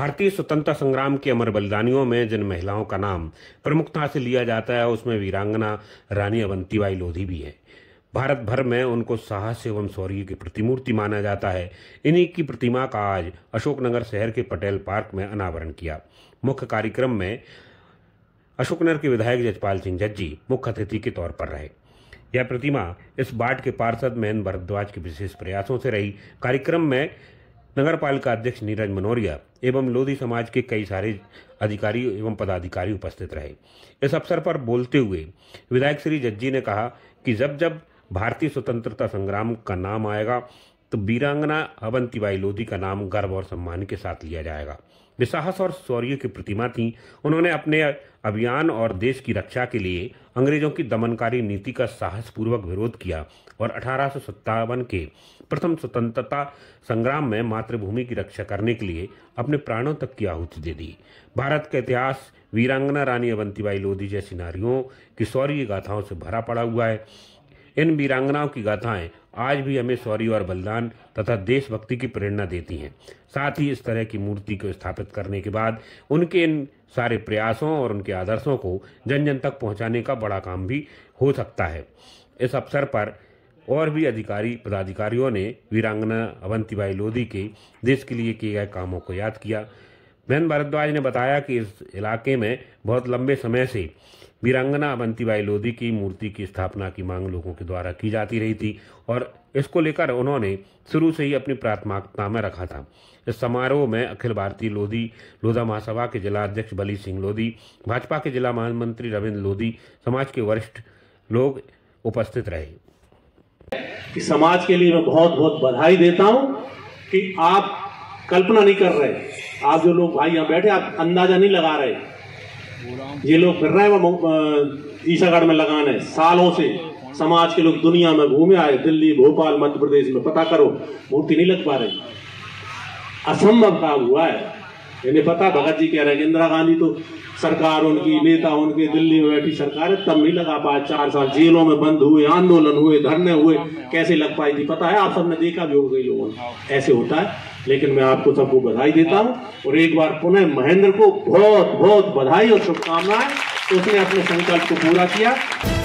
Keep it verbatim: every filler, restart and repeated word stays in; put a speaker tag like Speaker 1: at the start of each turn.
Speaker 1: भारतीय स्वतंत्रता संग्राम के अमर बलिदानियों में जिन महिलाओं का नाम प्रमुखता से लिया जाता है उसमें वीरांगना रानी अवंतीबाई लोधी भी है। भारत भर में उनको साहस एवं शौर्य की प्रतिमूर्ति माना जाता है। इन्हीं की प्रतिमा का आज अशोकनगर शहर के पटेल पार्क में अनावरण किया। मुख्य कार्यक्रम में अशोकनगर के विधायक जजपाल सिंह जज्जी मुख्य अतिथि के तौर पर रहे। यह प्रतिमा इस वार्ड के पार्षद महेंद्र भारद्वाज के विशेष प्रयासों से रही। कार्यक्रम में नगर पालिका अध्यक्ष नीरज मनोरिया एवं लोधी समाज के कई सारे अधिकारी एवं पदाधिकारी उपस्थित रहे। इस अवसर पर बोलते हुए विधायक श्री जज्जी ने कहा कि जब जब भारतीय स्वतंत्रता संग्राम का नाम आएगा तो वीरांगना अवंतीबाई लोधी का नाम गर्व और सम्मान के साथ लिया जाएगा। वे साहस और शौर्य की प्रतिमा थी। उन्होंने अपने अभियान और देश की रक्षा के लिए अंग्रेजों की दमनकारी नीति का साहसपूर्वक विरोध किया और अठारह सौ सत्तावन के प्रथम स्वतंत्रता संग्राम में मातृभूमि की रक्षा करने के लिए अपने प्राणों तक की आहुति दे दी। भारत का इतिहास वीरांगना रानी अवंतीबाई लोधी जैसी नारियों की शौर्य गाथाओं से भरा पड़ा हुआ है। इन वीरांगनाओं की गाथाएं आज भी हमें शौर्य और बलिदान तथा देशभक्ति की प्रेरणा देती हैं। साथ ही इस तरह की मूर्ति को स्थापित करने के बाद उनके इन सारे प्रयासों और उनके आदर्शों को जन जन तक पहुंचाने का बड़ा काम भी हो सकता है। इस अवसर पर और भी अधिकारी पदाधिकारियों ने वीरांगना अवंतीबाई लोधी के देश के लिए किए गए कामों को याद किया। महेंद्र भारद्वाज ने बताया कि इस इलाके में बहुत लंबे समय से वीरांगना अवंतीबाई लोधी की मूर्ति की स्थापना की मांग लोगों के द्वारा की जाती रही थी और इसको लेकर उन्होंने शुरू से ही अपनी प्राथमिकता में रखा था। इस समारोह में अखिल भारतीय लोधी लोधा महासभा के जिला अध्यक्ष बली सिंह लोधी, भाजपा के जिला महामंत्री रविंद्र लोधी, समाज के वरिष्ठ लोग उपस्थित रहे।
Speaker 2: कि समाज के लिए मैं बहुत बहुत बधाई देता हूं कि आप कल्पना नहीं कर रहे, आप जो लोग भाई यहाँ बैठे आप अंदाजा नहीं लगा रहे। ये लोग फिर रहे हैं ईसागढ़ में लगाने, सालों से समाज के लोग दुनिया में घूमे आए, दिल्ली, भोपाल, मध्य प्रदेश में, पता करो मूर्ति नहीं लग पा रही। असंभव काम हुआ है। इन्हें पता, भगत जी कह रहे हैं इंदिरा गांधी तो सरकार उनकी, नेता उनके, दिल्ली में बैठी सरकार है, तब नहीं लगा पाया। चार साल जेलों में बंद हुए, आंदोलन हुए, धरने हुए, कैसे लग पाई थी पता है, आप सबने देखा भी हो गई लोगों ने। ऐसे होता है। लेकिन मैं आपको सबको बधाई देता हूं और एक बार पुनः महेंद्र को बहुत बहुत बधाई और शुभकामनाएं। उसने अपने संकल्प को पूरा किया।